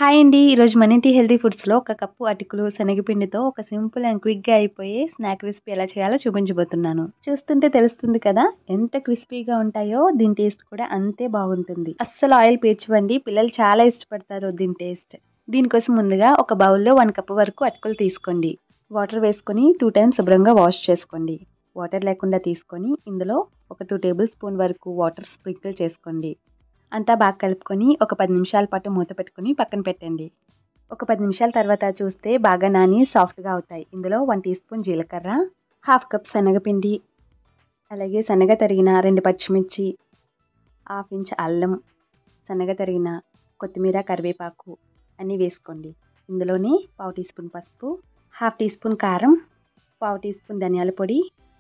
Hi అండి. ఈరోజు మన ఇంటి హెల్తీ ఫుడ్స్‌లో ఒక కప్పు అటుకులు, శనగపిండితో ఒక సింపుల్ అండ్ క్విక్‌గా అయిపోయే స్నాక్ రెసిపీ ఎలా చేయాలో చూపించబోతున్నాను. చూస్తుంటే తెలుస్తుంది కదా! ఎంత క్రిస్పీగా ఉంటాయో దీని టేస్ట్ కూడా అంతే బాగుంటుంది. అస్సలు ఆయిల్ పీల్చవండి. పిల్లలు చాలా ఇష్టపడతారు దీని టేస్ట్. దీనికోసం ముందుగా ఒక బౌల్‌లో 1 కప్ వరకు అటుకులు తీసుకోండి. వాటర్ వేసుకొని 2 టైమ్స్ శుభ్రంగా వాష్ చేసుకోండి. వాటర్ లేకుండా తీసుకొని ఇందులో ఒక 2 టేబుల్ స్పూన్ వరకు వాటర్ స్ప్రింకిల్ చేసుకోండి. అంతా బాగా కలుపుకొని ఒక 10 నిమిషాల పాటు మూత పెట్టుకొని పక్కన పెట్టండి. ఒక 10 నిమిషాల తర్వాత చూస్తే బాగా నాని సాఫ్ట్‌గా అవుతాయి. ఇందులో 1 టీ స్పూన్ జీలకర్ర, హాఫ్ కప్ శనగపిండి, అలాగే సన్నగా తరిగిన 2 పచ్చిమిర్చి, హాఫ్ ఇంచ్ అల్లం, సన్నగా తరిగిన కొత్తిమీర, కరివేపాకు అన్నీ వేసుకోండి. ఇందులోనే పావు టీ స్పూన్ పసుపు, హాఫ్ టీ స్పూన్ కారం, పావు టీ స్పూన్ ధనియాల పొడి,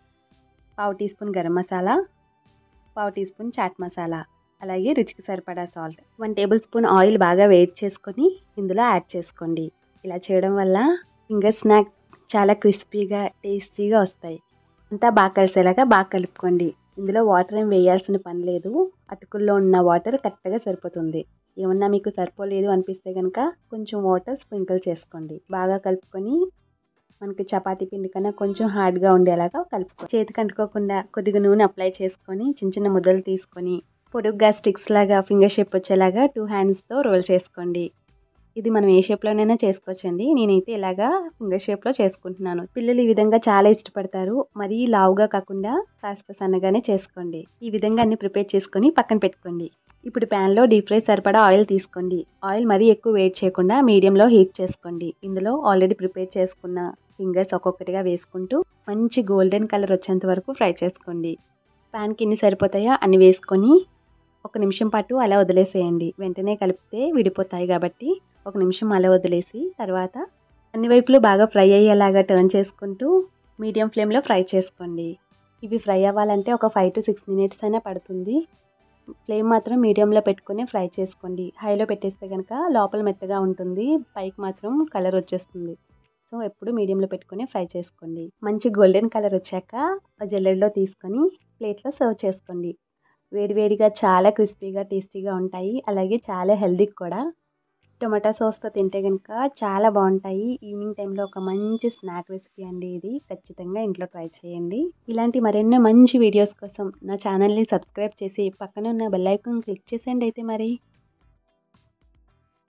పావు టీ స్పూన్ గరం మసాలా, పావు టీ స్పూన్ చాట్ మసాలా, అలాగే రుచికి సరిపడా సాల్ట్, 1 టేబుల్ స్పూన్ ఆయిల్ బాగా వేడి చేసుకొని ఇందులో యాడ్ చేసుకోండి. ఇలా చేయడం వల్ల ఫింగర్ స్నాక్ చాలా క్రిస్పీగా టేస్టీగా వస్తాయి. అంతా బాగా కలిసేలాగా బాగా కలుపుకోండి. ఇందులో వాటర్ ఏం వేయాల్సిన పని లేదు. అటుకుల్లో ఉన్న వాటర్ కరెక్ట్గా సరిపోతుంది. ఏమన్నా మీకు సరిపోలేదు అనిపిస్తే కనుక కొంచెం వాటర్ స్ప్రింకిల్ చేసుకోండి. బాగా కలుపుకొని మనకి చపాతీ పిండి కన్నా కొంచెం హార్డ్గా ఉండేలాగా కలుపుకోండి. చేతికి అంటుకోకుండా కొద్దిగా నూనె అప్లై చేసుకొని చిన్న చిన్న ముద్దలు తీసుకొని పొడుగ్గా స్టిక్స్ లాగా ఫింగర్ షేప్ వచ్చేలాగా 2 హ్యాండ్స్తో రోల్ చేసుకోండి. ఇది మనం ఏ షేప్లోనైనా చేసుకోవచ్చండి. నేనైతే ఇలాగా ఫింగర్ షేప్లో చేసుకుంటున్నాను. పిల్లలు ఈ విధంగా చాలా ఇష్టపడతారు. మరీ లావుగా కాకుండా కాస్త సన్నగానే చేసుకోండి. ఈ విధంగా అన్ని ప్రిపేర్ చేసుకొని పక్కన పెట్టుకోండి. ఇప్పుడు ప్యాన్లో డీప్ ఫ్రై సరిపడా ఆయిల్ తీసుకోండి. ఆయిల్ మరీ ఎక్కువ వేడి చేయకుండా మీడియంలో హీట్ చేసుకోండి. ఇందులో ఆల్రెడీ ప్రిపేర్ చేసుకున్న ఫింగర్స్ ఒక్కొక్కటిగా వేసుకుంటూ మంచి గోల్డెన్ కలర్ వచ్చేంత వరకు ఫ్రై చేసుకోండి. ప్యాన్కి ఎన్ని సరిపోతాయో అన్ని వేసుకొని 1 నిమిషం పాటు అలా వదిలేసేయండి. వెంటనే కలిపితే విడిపోతాయి కాబట్టి 1 నిమిషం అలా వదిలేసి తర్వాత అన్ని వైపులు బాగా ఫ్రై అయ్యేలాగా టర్న్ చేసుకుంటూ మీడియం ఫ్లేమ్లో ఫ్రై చేసుకోండి. ఇవి ఫ్రై అవ్వాలంటే ఒక 5 to 6 మినిట్స్ అయినా పడుతుంది. ఫ్లేమ్ మాత్రం మీడియంలో పెట్టుకొని ఫ్రై చేసుకోండి. హైలో పెట్టేస్తే కనుక లోపల మెత్తగా ఉంటుంది, పైకి మాత్రం కలర్ వచ్చేస్తుంది. సో ఎప్పుడు మీడియంలో పెట్టుకొని ఫ్రై చేసుకోండి. మంచి గోల్డెన్ కలర్ వచ్చాక జల్లెడలో తీసుకొని ప్లేట్లో సర్వ్ చేసుకోండి. వేడివేడిగా చాలా క్రిస్పీగా టేస్టీగా ఉంటాయి. అలాగే చాలా హెల్తీ కూడా. టొమాటో సాస్తో తింటే కనుక చాలా బాగుంటాయి. ఈవినింగ్ టైంలో ఒక మంచి స్నాక్ రెసిపీ అండి ఇది. ఖచ్చితంగా ఇంట్లో ట్రై చేయండి. ఇలాంటి మరెన్నో మంచి వీడియోస్ కోసం నా ఛానల్ని సబ్స్క్రైబ్ చేసి పక్కన ఉన్న బెల్ ఐకాన్ క్లిక్ చేసేయండి అయితే మరి.